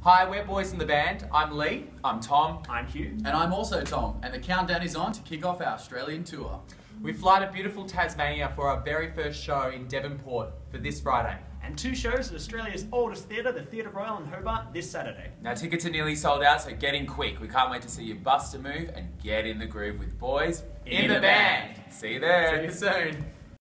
Hi, we're Boys in the Band. I'm Lee. I'm Tom. I'm Hugh. And I'm also Tom, and the countdown is on to kick off our Australian tour. We fly to beautiful Tasmania for our very first show in Devonport for this Friday. And 2 shows at Australia's oldest theatre, the Theatre Royal in Hobart, this Saturday. Now tickets are nearly sold out, so get in quick. We can't wait to see you bust a move and get in the groove with Boys In the Band. See you there. See you soon.